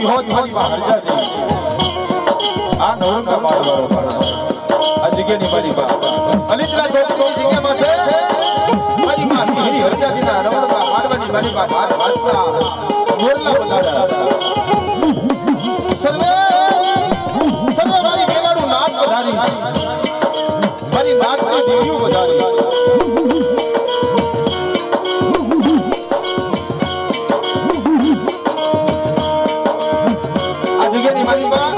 હોત મારી માં હરજા દે આ નવરંગા મારવાળો આ જગ્યાની મારી માં અલિત્રા ચોકની જગ્યામાં છે મારી માં હિરી હરજા દીના નવરંગા મારવાની મારી માં હાથ હાથના મોરલા બધાડા સર્વે મારી મેવાડું નાથ વધારી મારી નાથની દેવીઓ વધારી આ જગ્યાની મારી માં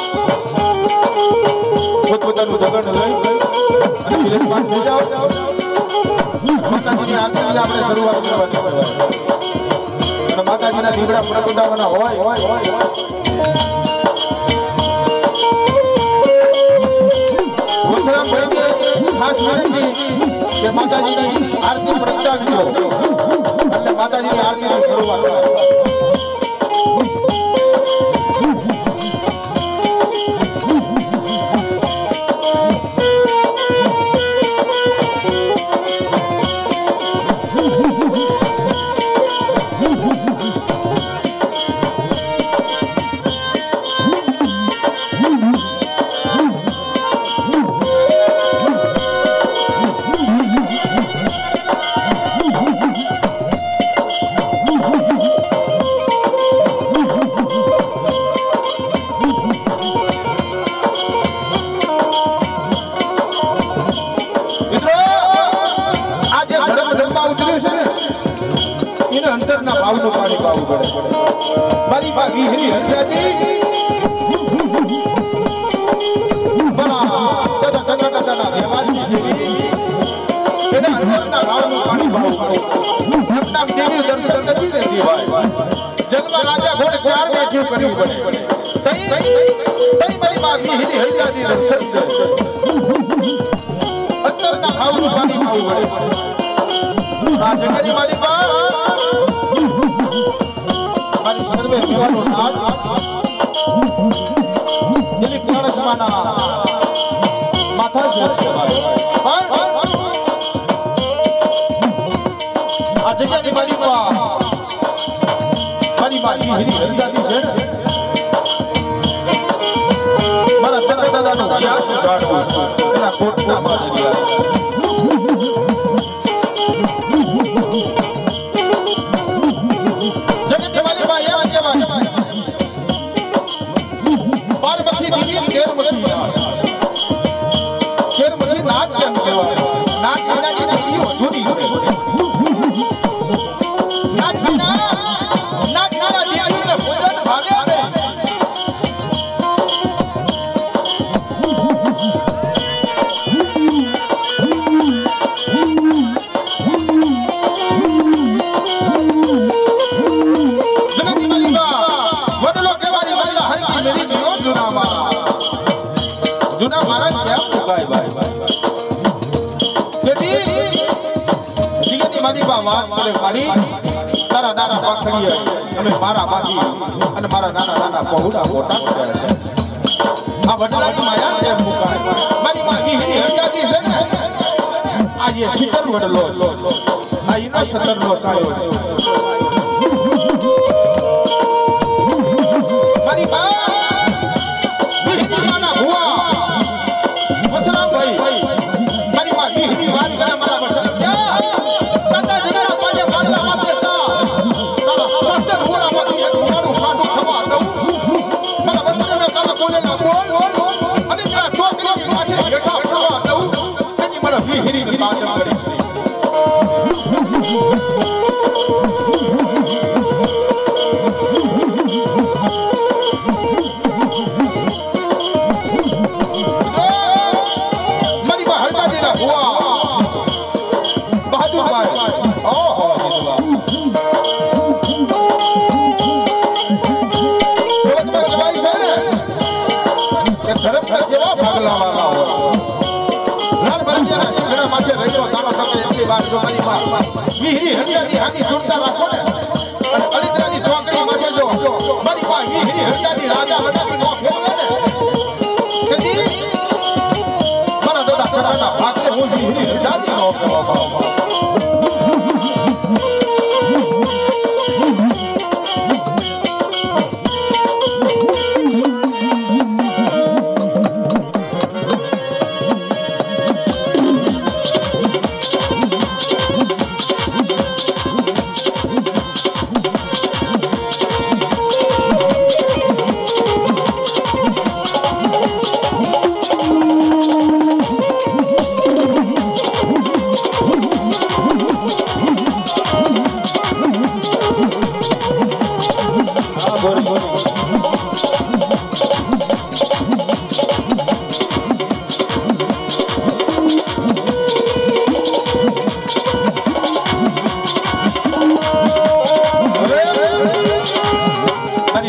પોતપોતાનું જગણ લઈ અને વિલેજમાં થઈ જાઓ માતાજીની આરતી આપણે શરૂઆત કરવાની અને માતાજીના દીવડા પ્રગટાવવાના હોય ખાસ વિનંતી કે માતાજીની આરતી પ્રગટાવી દો એટલે માતાજીની આરતીની શરૂઆત અંતરના ભાવનું પાણી પાવું પડે મારી માં વિહરી હરજાતી દાદા વ્યવહારની દેવી એના અંતરના ભાવનું પાણી પાવું પડે એમના દેવી દર્શન નથી રહેતી ભાઈ જન્મ રાજા ઘોડે 4 બેઠું કરવી પડે તઈ મારી માં વિહરી હરજાતી દર્શન છે અંતરના ભાવનું પાણી પાવું પડે આ જગતની મારી માં સર્વે વિવાનો નાથ દિલીપ માણસમાના માથા છે આ જગ્યાની મારી માં હિરી હરજાતી છે મારા ચના દાદાનું યાદ જાણવું એના કોટના મારી ગયા જૂના મહારાજ ક્યાં મુકાય ભાઈ તેથી જીગની મારી બા વાત કરે મારી તારા નાના પાખડીએ અમે મારા બાકી અને મારા નાના પહોળા મોટા કરે છે આ વડલાની માયા ક્યાં મુકાય મારી માં વિહરી હરજાતી છે ને આ જે શીતળ વડલો આ એનો સતરનો સાયો છે મારી બા વિહરી હરજાતી હાથી સુરતા રાખો ને અને અલિત્રાની ચોકડી માં જજો મારી પાસે વિહરી હરજાતી રાજા હટાવી નો ફેરવે ને તેથી મારા દાદા કટાના ભાગલે હું વિહરી હરજાતી નો કરવા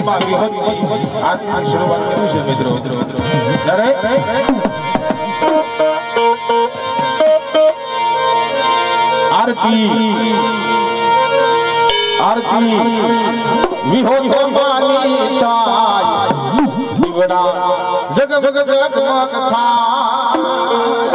માં વિહોતી આજની શરૂઆત કરી છે મિત્રો ત્યારે આરતી આરતી વિહોતો માની થાય દીવડા જગમગ જગમગ થાય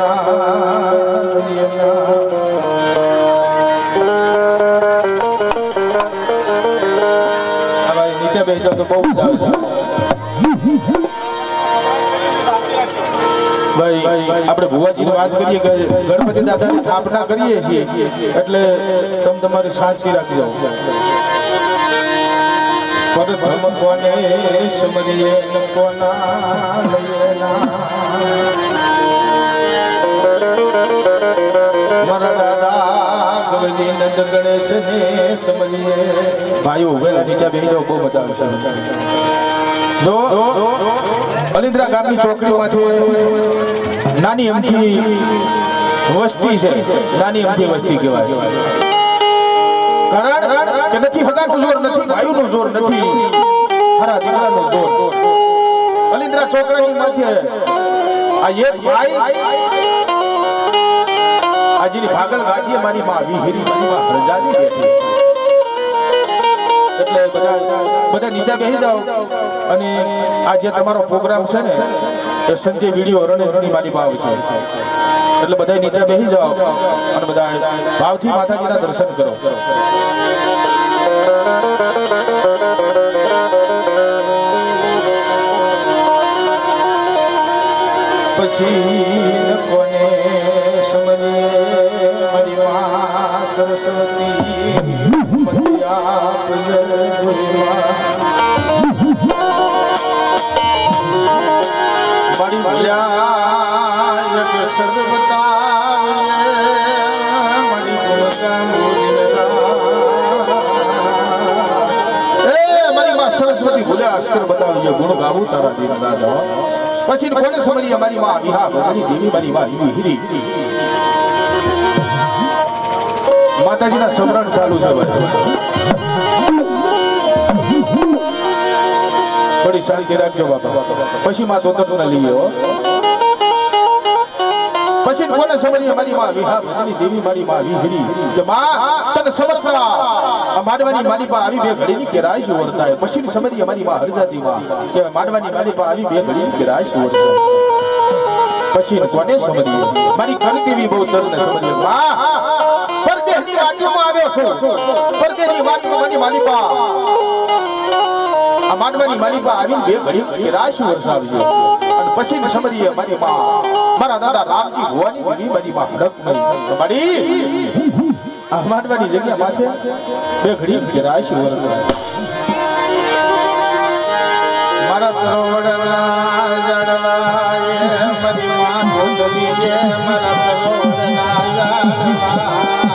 નીચે બેસજો તો બહુ મજા આવશે ભાઈ. આપણે ભુવાજીની વાત કરીએ કે ગણપતિ દાદાની સ્થાપના કરીએ છીએ એટલે તમે તમારી સાચી રાખી જાઓ. પરધર્મ કોને સમરીએ કોના લઈએના મારા દાદા ગવજી નંદ ગણેશ ને સમરીએ. ભાઈઓ વેલા નીચે બેસી જાઓ બહુ મજા આવશે. જો અલિન્દ્રા ગામની ચોકડીમાંથી નાની અમથી વસ્તી છે. નાની અમથી વસ્તી કહેવાય. કારણ કે નથી હગાનું જોર, નથી ભાઈનું જોર, નથી ખરા દીકરાનું જોર. અલિન્દ્રા ચોકડીની મધ્ય આ એક ભાઈ આજની ભાગલ ગાડીએ મારી માં વિહિરી મારી માં હરજાદી બેઠી. એટલે બધા નીચે બેસી જાઓ અને આ જે તમારો પ્રોગ્રામ છે ને એ સંજય વિડીયો રણેજની મારી ભાવ છે એટલે બધા નીચે બેસી જાઓ અને બધા ભાવથી માતાજીના દર્શન કરો. પછી કોને સમરીએ મારી માં સરસ્વતી મારી ભૈયા સરસ્વતી ભૂલ્યા અસ્કર બતાવીએ ગુણ ગાવું તારા દીન દાદા. પછી કોને સમરીએ મારી માં વિહા ભજની દેવી મારી માં હિરી. માતાજીના સમરણ ચાલુ છે ભાઈ. બડી શાંતિ રાખજો બાપા. પછી માં સ્વતંત્ર લઈએ. પછી કોને સમરીએ મારી માં વિહા ભજની દેવી મારી માં હિરી કે માં તને સમજતા માડવાની મારી પા આવી બે ઘડીની કે રાય શું વર્તાય. પછી સમરીએ મારી માં હરજાદી માં કે માડવાની મારી પા આવી બે ઘડીની કે રાય શું વર્તાય. પછી કોને સમરીએ મારી કરતીવી બહુ ચરને સમરીએ માં પરદેહની વાટીમાં આવ્યો છું. પરદેહની વાટીમાં મારી માલિપા આ માડવાની માલિપા આવી બે ઘડી કે રાય શું વરસાવજો. અને પછી સમરીએ મારી માં મારા દાદા રામજી ભુવાની દેવી મારી માં હડક નહીં મારી આ માડવાની જગ્યા માથે બે ઘડી કે રાય શું વરસાવજો. મારા તરોવડના જડવાએ મારી માં ઢોંઢવીએ મારા તરોવડના જડવા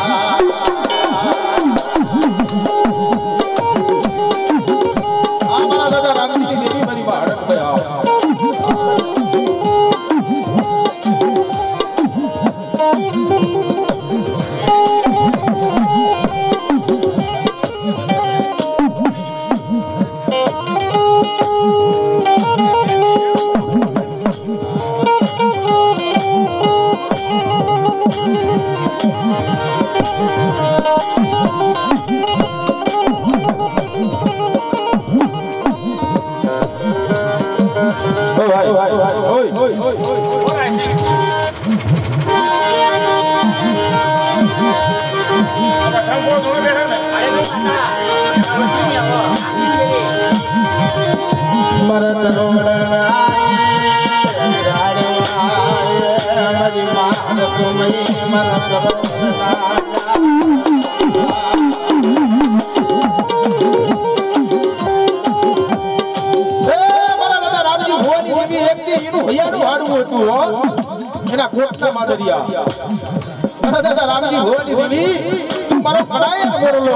આ મારા દાદા રામજી દેવી મારી માં હડક ગયા. એના કોટના માદરિયા મારા દાદા રામજી ભુવાની દેવી મારો કડાય બોરલો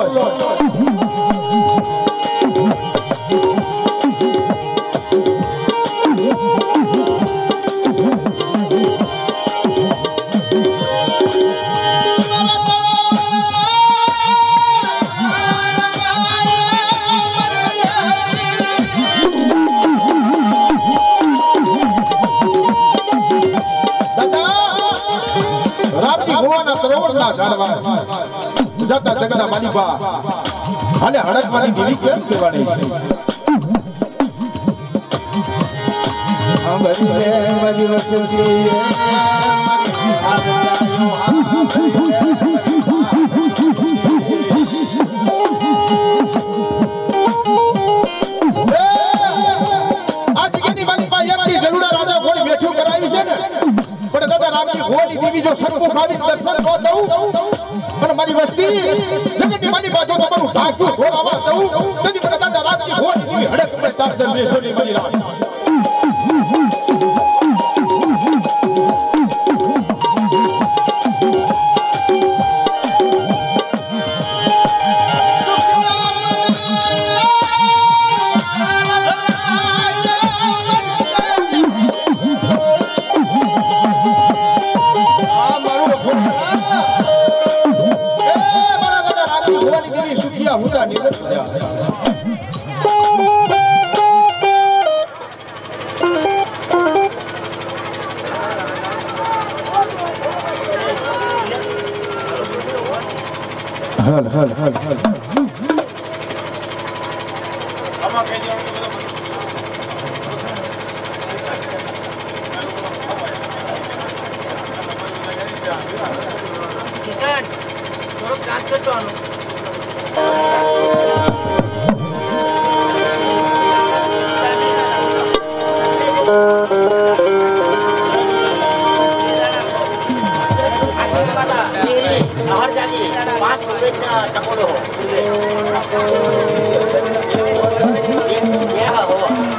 જતા જગના માલિકા હાલે હડકવાની દેવી કેમ કહેવાની છે. અંબરી રે મારી વસુજી આપની ગોળી દેવી જો સન્મુખ આવી દર્શન ન દઉં પણ મારી વસ્તી જગતની મારી બાજુ તમારું ઢાંક્યું ઢોરાવા દઉં તેથી મને દાદા રાતની ગોળી દેવી હડક મેં તારજન બેસોની મારી રાત हुआ निकल गया हल हल हल हल किसान थोड़ा क्लास करतो आनो बाहर जानी 5 रुपए का टपोरो हो ये हो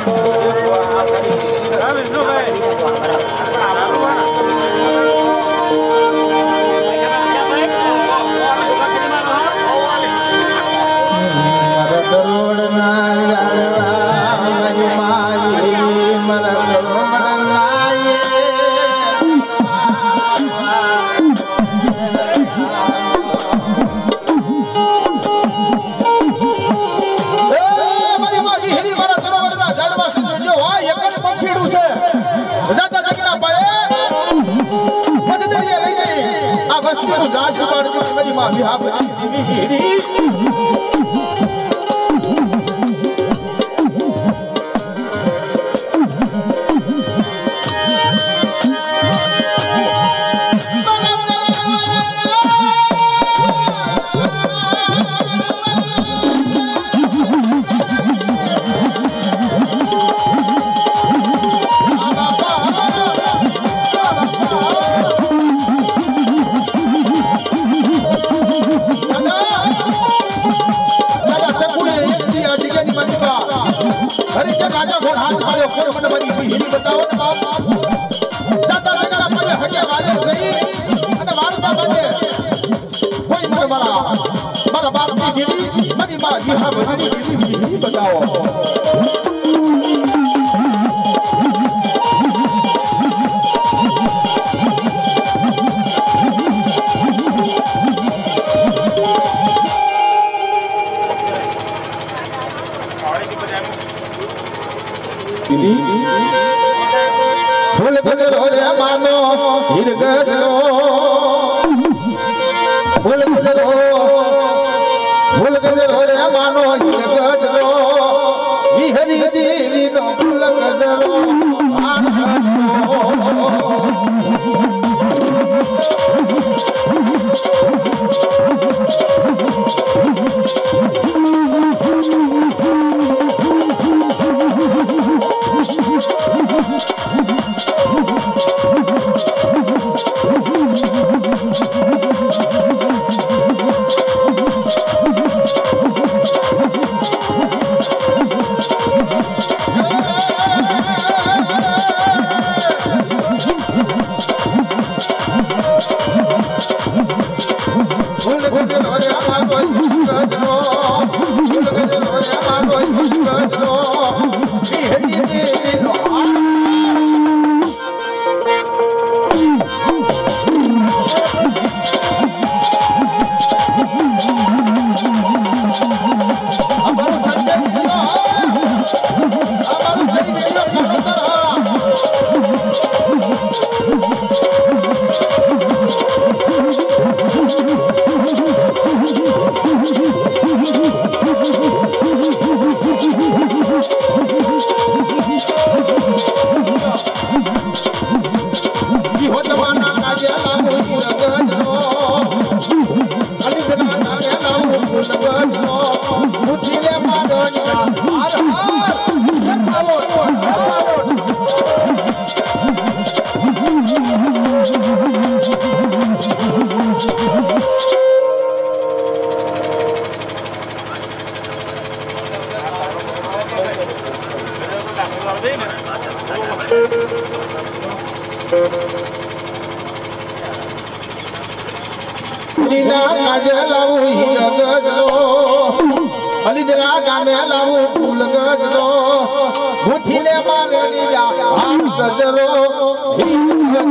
मेरी माँ भी आप राजा घोड़ हाथ मारे फिर मन बनी हिरी बताओ ना बाप दादा लगा पले हरिया वाले सही અને વારતા બને કોઈ મને મારા બાપ ની ગીરી મની માં જીહા બની ગીરી बताओ फूल गजरो रे मानो हीर गजरो फूल गजरो रे मानो हीर गजरो विहरी देवी नो फूल गजरो मान લીના કાજે લાવું હીર ગજરો અલીદરા ગામે લાવું ફૂલ ગજરો ભૂથીલે મારણી જા હાર ગજરો હીર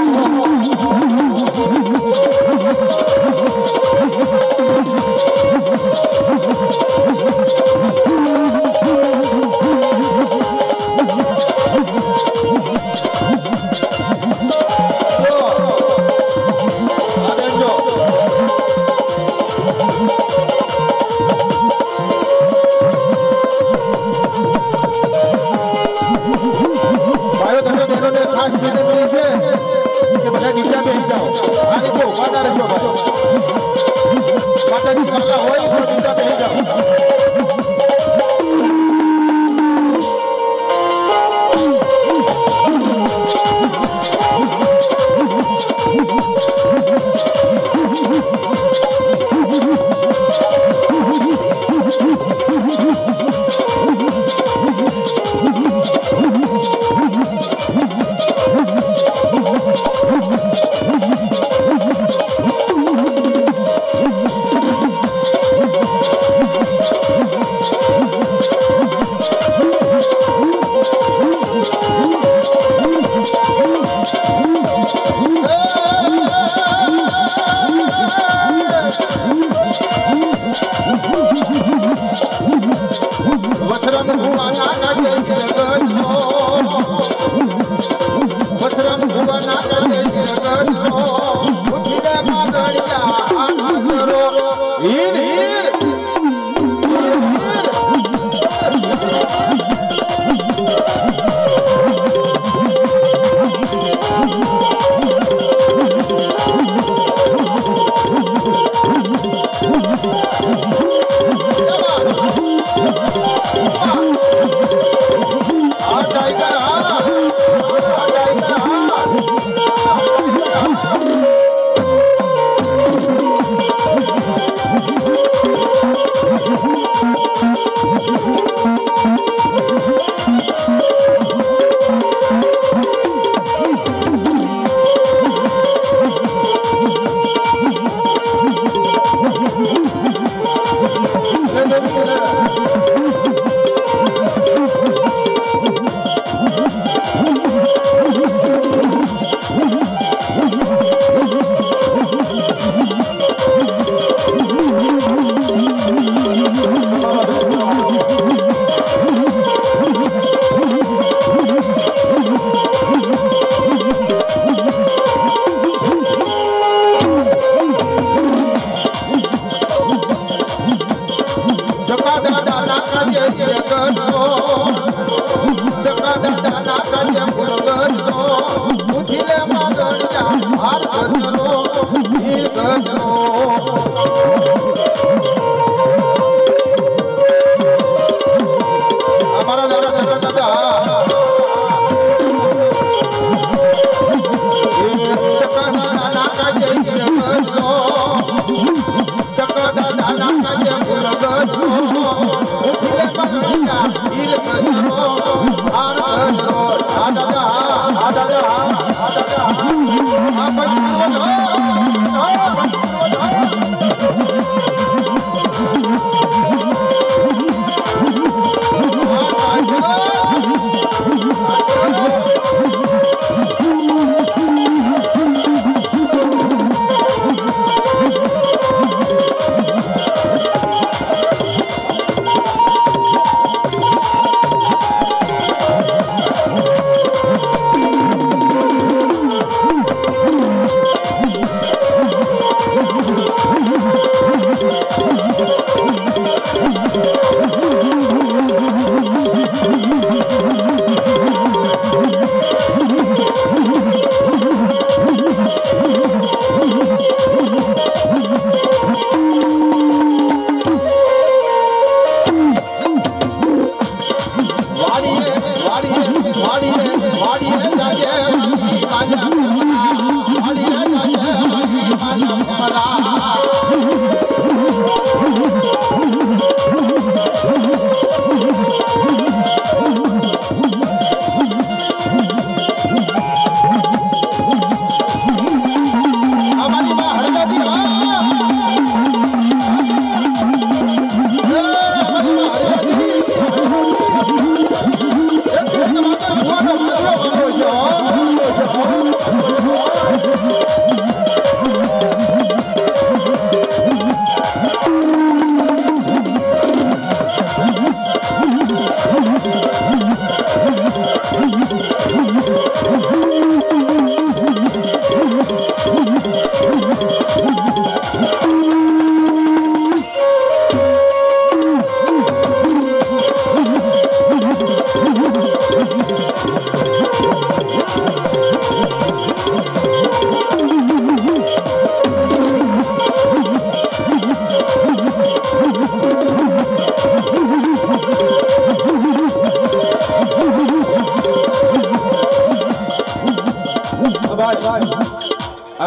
ખાસ વિનંતી છે કે બધા નીચે બેસી જાઓ આ રીતે ઉભા ના રહેશો ભાઈ માતાજી સલાહ હોય તો નીચે બેસી જાઓ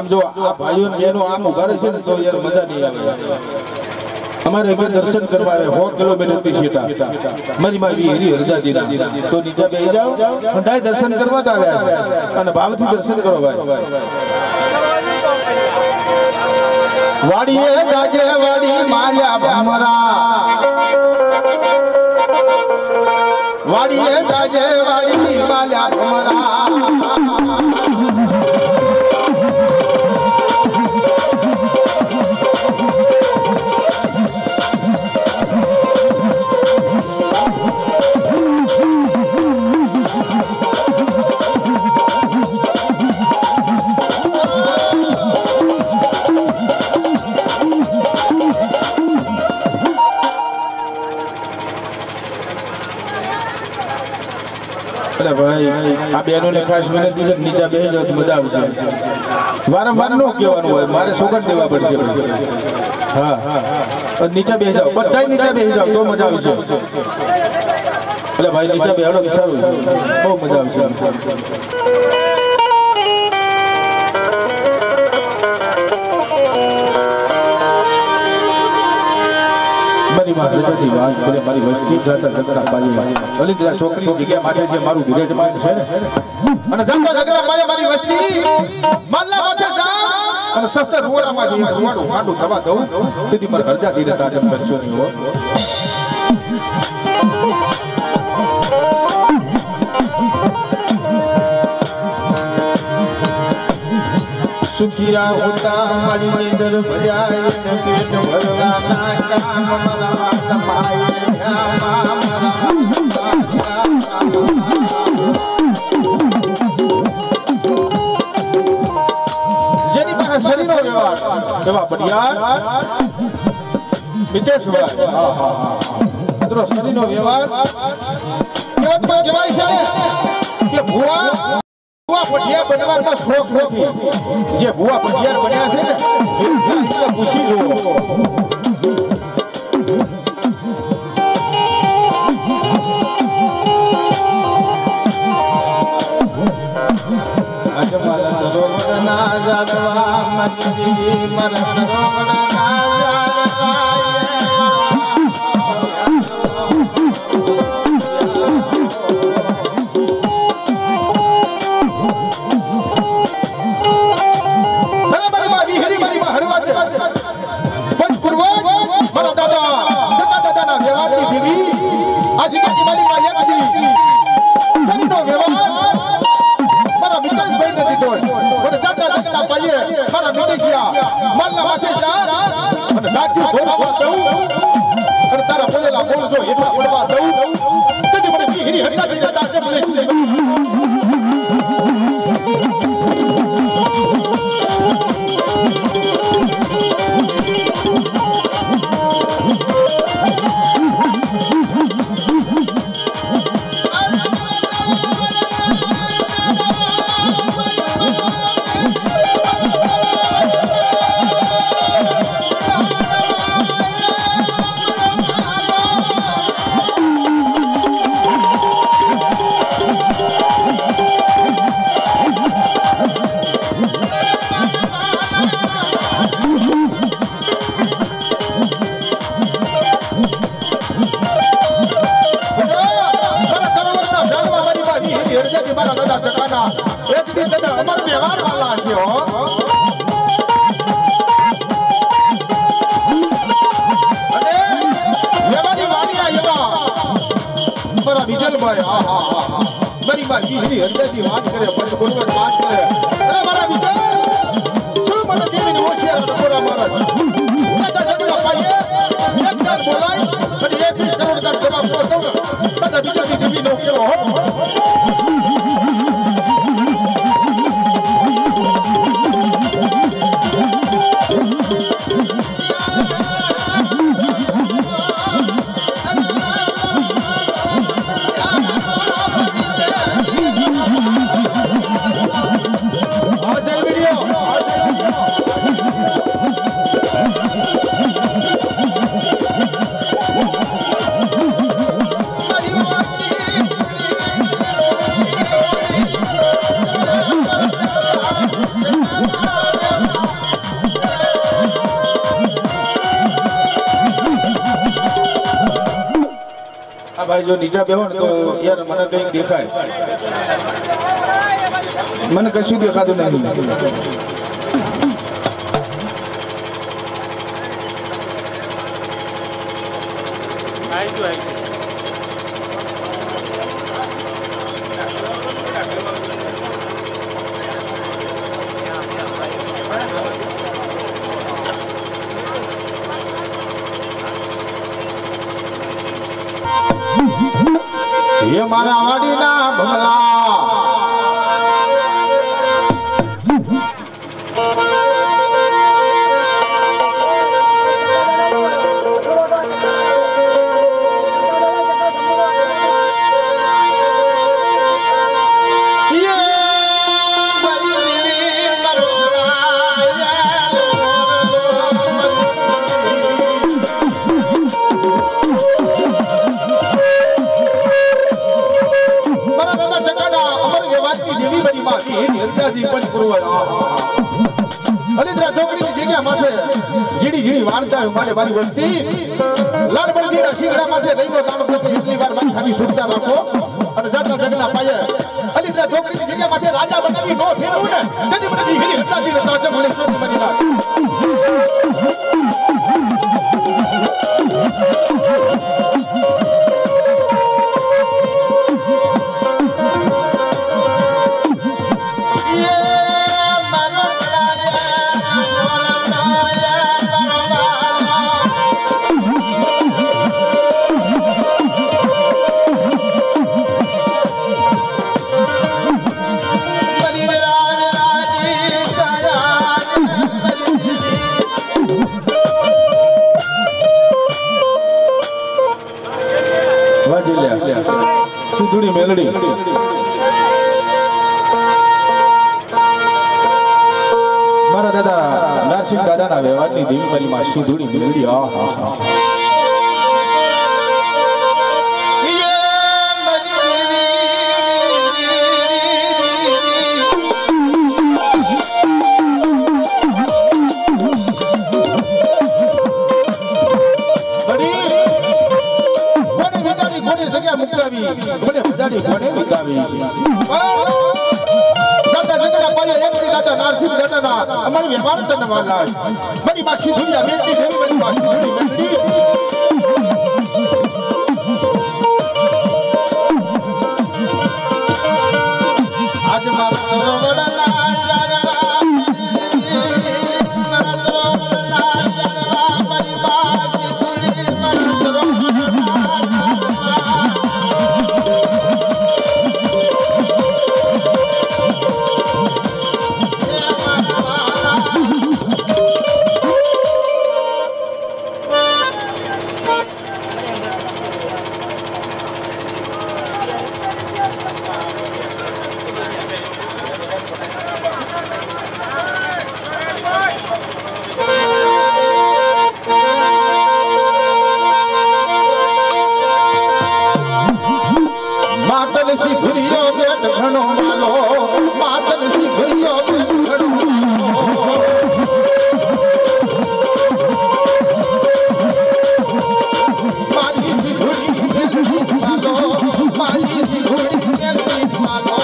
આમ જો આ ભાઈઓ ને બહેનો આમ ઉભા રહેશે ને તો યાર મજા નહીં આવે અમારે એક દર્શન કરવા આવે 100 કિલોમીટર થી શેટા મારી માવી હેરી હરજાદીના તો નીચે બેસી જાઓ બધાય દર્શન કરવા જ આવ્યા છે અને ભાવથી દર્શન કરો ભાઈ વાડીએ જાજે વાડી માયા ભમરા વાડીએ જાજે વાડી માયા ભમરા ભાઈ આ બહેનો ને ખાસ વિનંતી છે નીચે બેસી જાવ તો મજા આવશે વારંવાર નો કહેવાનું હોય મારે સોગંદ દેવા પડશે હા હા નીચે બેસી જાવ બધાય નીચે બેસી જાવ તો મજા આવશે એટલે ભાઈ નીચે બેહડો તો સારું બહુ મજા આવશે મારી વસ્તી છોકરી જગ્યા માટે જે મારું વિરાજમાન છે ને અને જંગલ જગલા મારી વસ્તી મલ્લા માથે જા અને સસ્તા રૂવાડામાં જે રૂવાડું ખાડું થવા દઉં તેથી મારે હરજા ધીરે તારે કરશો નહીં હો સુખિયા હોતા મારી નીંદર ભજાય ને પેટ ભરવાના કામ મારા સમાય જેની પાસે શરીરનો વ્યવહાર એવા બડિયાર મિતેશભાઈ મિત્રો શરીરનો વ્યવહાર કેવતમાં કહેવાય છે કે ભુવા પઢિયાર બનવામાં શોખ નથી જે ભુવા પઢિયાર બન્યા છે ને એ પૂછી જુઓ ભાઈ જો નીચે બેહો ને તો યાર મને કંઈક દેખાય, મને કશું દેખાતું નથી. ये मारा वाडीना भमला जीड़ी जीड़ी वार्ता है हमारे बारी बस्ती लाल बलदी रसीगड़ा माथे रहीनो दानो को इतनी बार माथी हमी सुनता रखो और जाता जगना पाए अलीद्रा छोकरी की जगह माथे राजा बनावी नो फेरવું ને કદી મને દીકરી હતાતી ને તો મને સોની બની ના सिद्धूड़ी मेलड़ी मारा दादा नरसिंह दादा ना व्यवहार ની ધીમી મારી માં સિद्धૂડી મેલડી આ હા હા મને બજાડી કોને વિતાવી છે દાદા જગના પાયા એકની દાદા નરસિંહ દાદા ના અમારી વ્યવહાર તને વાલા બડી માખી દુનિયા મેલડી દેવી બડી માખી દુનિયા મેલડી આજ મારો વડના જાગવા મારા વડના જાગવા મારી માખી દુનિયા मातन सी घुरियो बेट घणो मालो मातन सी घुरियो बेट घणो माली सी घुरी मालो माली सी घुरी मालो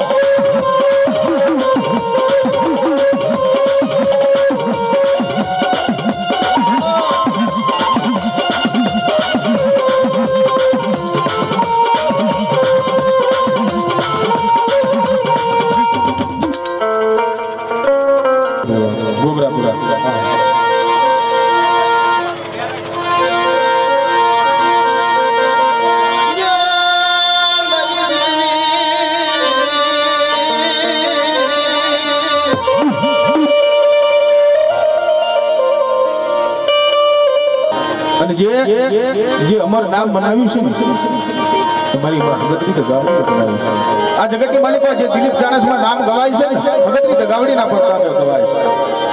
જે અમર નામ બનાવ્યું છે ને તમારી ભગતરી તો ગાવડી બનાવી આ જગતની માલિક જે દિલીપ જાણસમાં નામ ગવાય છે ને ભગતરી તો ગાવડી ના પડતા ગવાય છે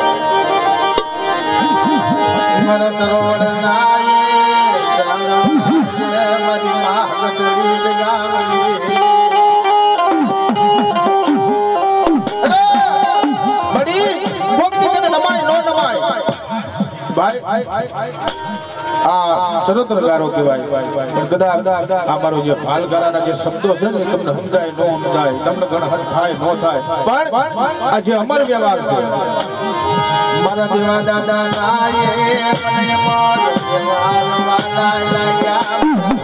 મારા તરોડ નાયે મારી માં ભગતરી ગાવડી અરે બડી ભક્તિ તને નમાય નો નમાય ભાઈ આ ચરોતરગારો કહેવાય પણ કદાચ આ મારો જે ભાલગારાના જે શબ્દો છે ને તમને સમજાય ન સમજાય તમને ગણહદ થાય ન થાય પણ આ જે અમર વ્યવહાર છે મારા દેવા દાદા નાયે મને મારો વ્યવહાર વાલા લાગ્યા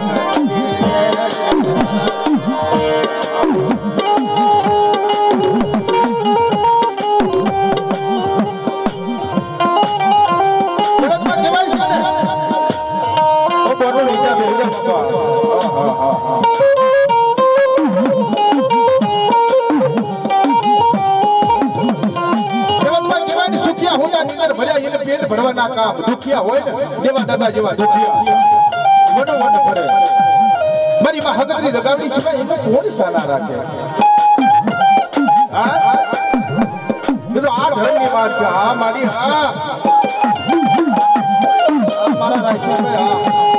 ભરવાના કામ દુખિયા હોય ને દેવા દાદા જેવા દુખિયા વડો વડો પડે મારી માં હકતરી દગાવણી સિવાય એને કોણ સાલા રાખે હા તો આ ધર્મની વાત છે હા મારી હા મારા રાશિભાઈ હા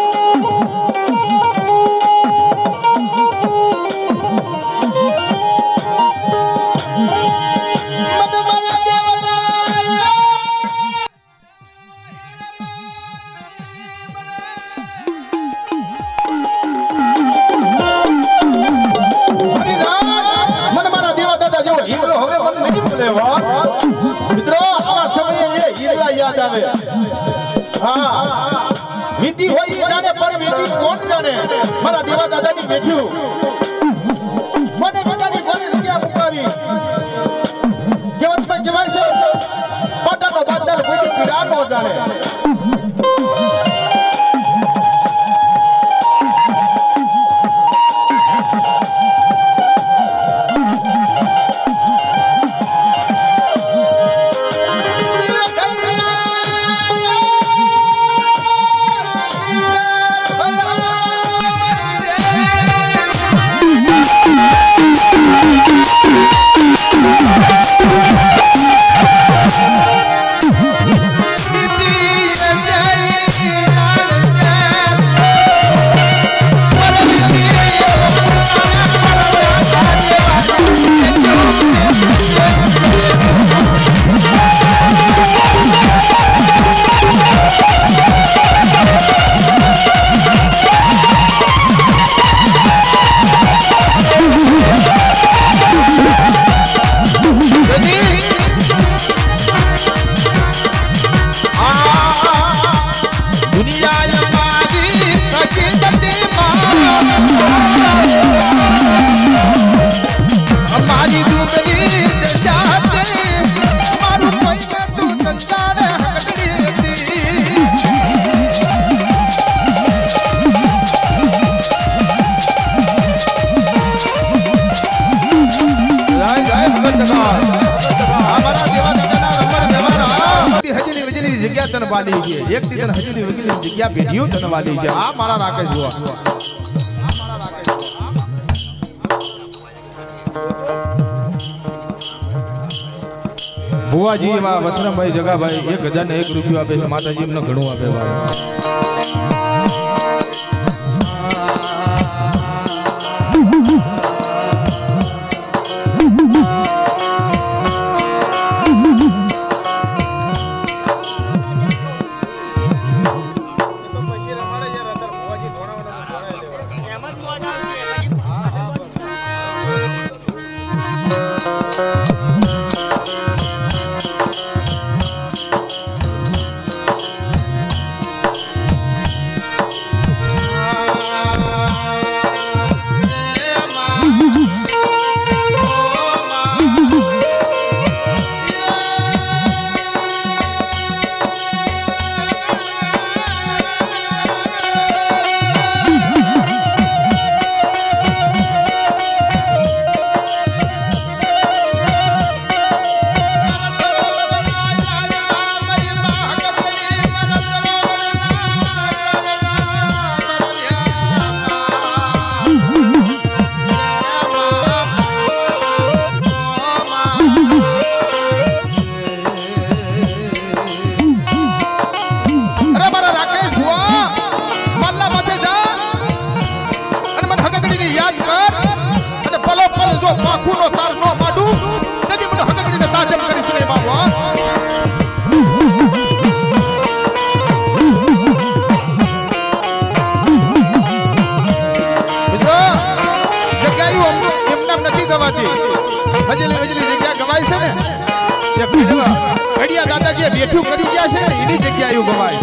મિત્રો આવા સમયે એ હીરા યાદ આવે હા વીતી હોય એ જાણે પણ વીતી કોણ જાણે મારા દેવા દાદાની બેઠ્યું મને બધાની ઘણી જગ્યા મુકાવી કેવતમાં કહેવાય છે પાટાનો બાદલ કોઈ પીડા ન જાણે વાલી છે એક દીધન હજુની વકીલ જગ્યા ભેડિયું તન વાલી છે આ મારા રાકેશ જોવા ભુવાજી એવા વસરામભાઈ જગાભાઈ 1001 રૂપિયો આપે છે માતાજી એમને ઘણું આપે ભાઈ જે બેઠું કરી ગયા છે ને એની જગ્યાએ ગવાય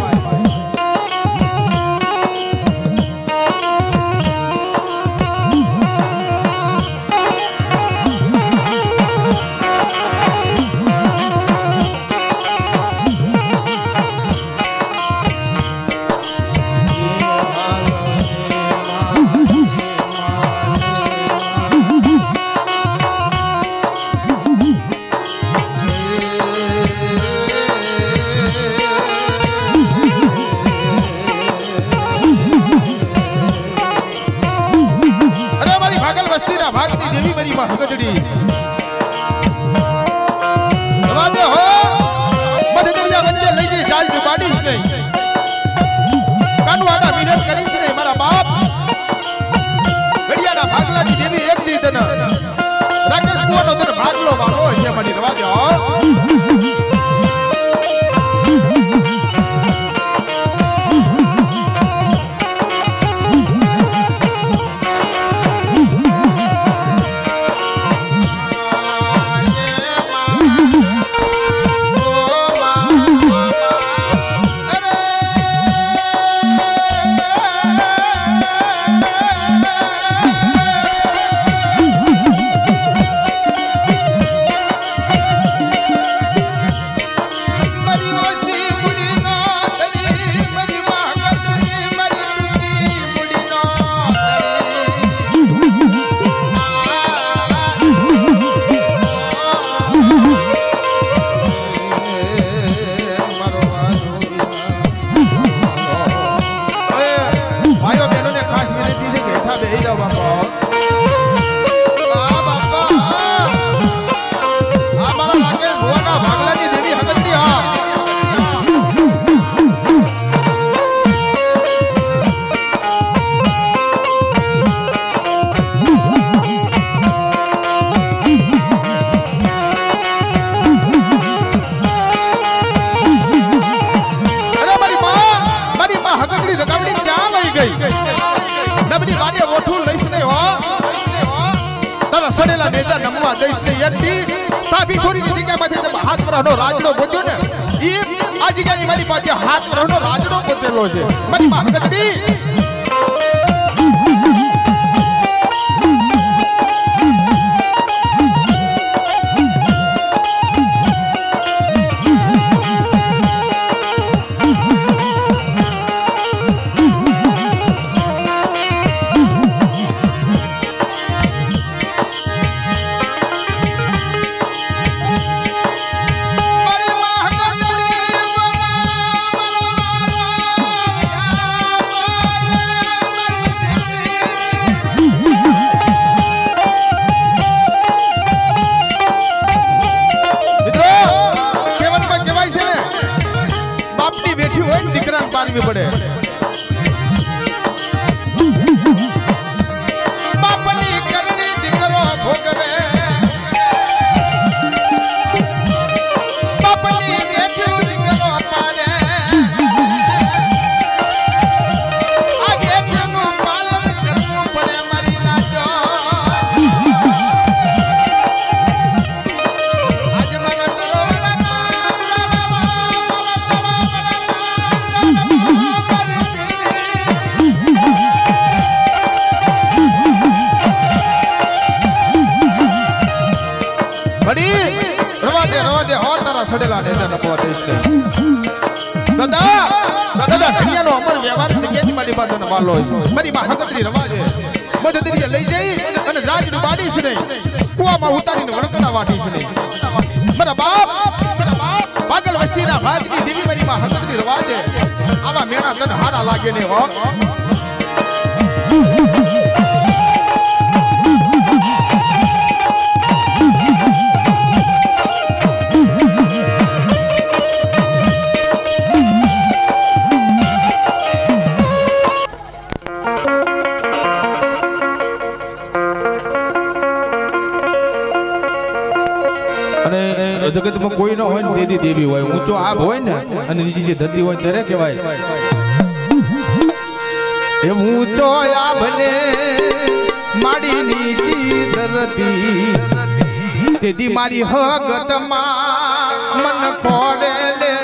हगदड़ी दवा दे हो मत दरिया बच्चे लई जे जाल जुबाडीश नहीं कानवाड़ा मिनट करीश नहीं मारा बाप गड़िया ना भागला नी देवी एक दी तन राकेश कुआ नो तन भागलो वालो छे मनी दवा दे हो सड़ेला नेजा नमवा देश ने यति ताबी थोड़ी नीति के माथे जब हाथ पर हनो राजनो बोध्यो ने ई आज के मारी पाछे हाथ पर हनो राजनो बोतेलो छे मारी मां हगदड़ी पारवी पड़े बापनी करनी दिकरो भोगवे बापनी बेटी दिकरो पाले आगे तेनु पालन करनु पड़े मरी ना जो आज मन तरोड़ा बड़ी रवा दे हो तारा सडेला नेजा नपवा देश ने दादा दुनिया नो अमर व्यवहार जग्यानी माली बात न वालो मरी बा हगदरी रवा दे मददरी लई जई अने जाज नु बाडीश नहीं कुआ मा उतारी ने वरकना वाटीश नहीं मरा बाप पागल वस्ती ना भागनी देवी मरी बा हगदरी रवा दे आवा मेणा तन हारा लागे ने हो जगत में कोई न होय देदी देवी होय ऊंचो आभ होय ने અને નીચી જે ધરતી હોય ત્યારે કહેવાય એ ઊંચો આભ ને માડી નીચી ધરતી તેદી મારી હગત માં મન ખોડે લે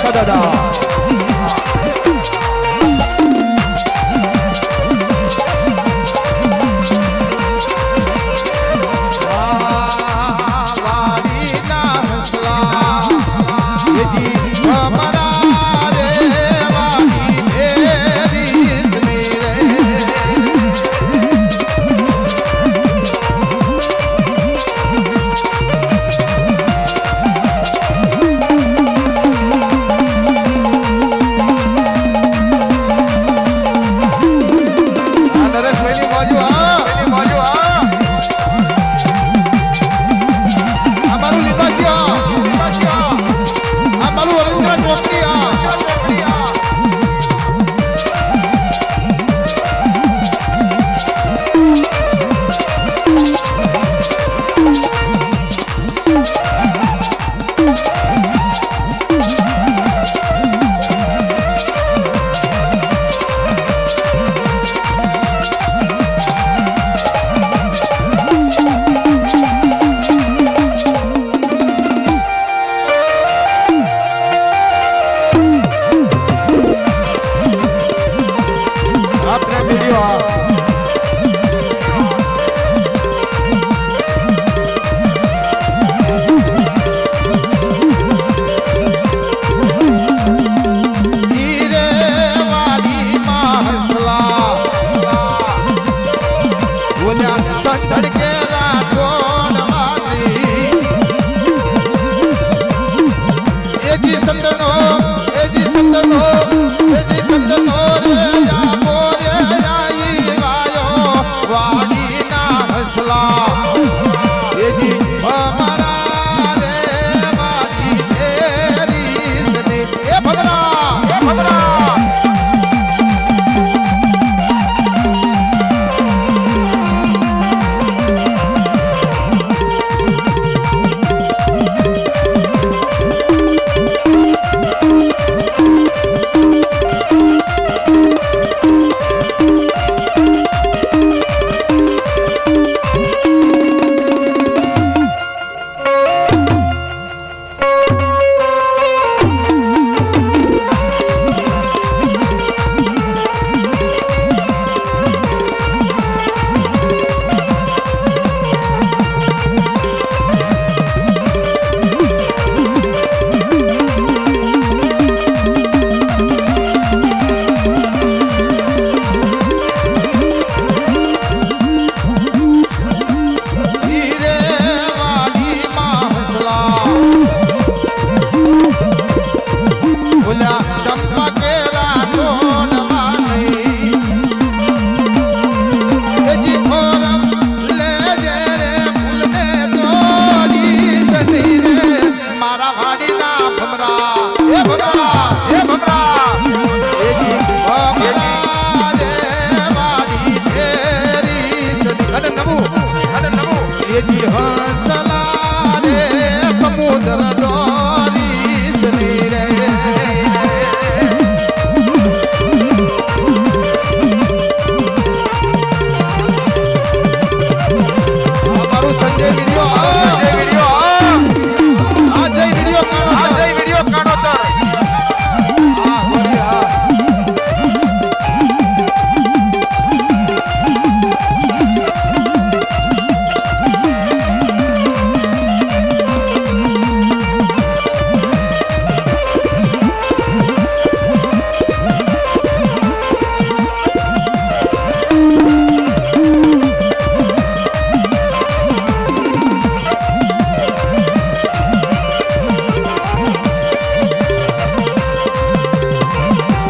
રાખો દાદા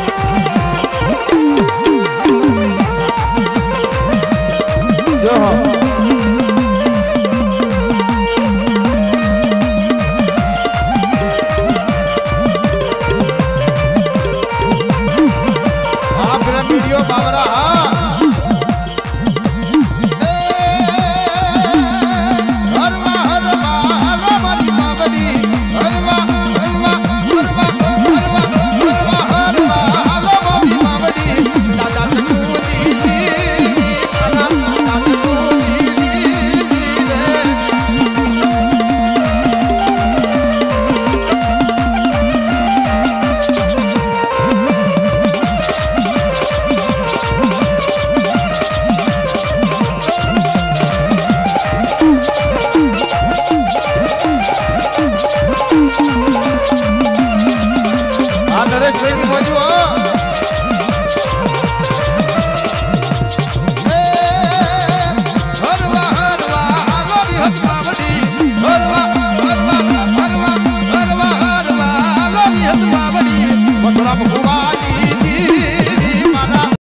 જો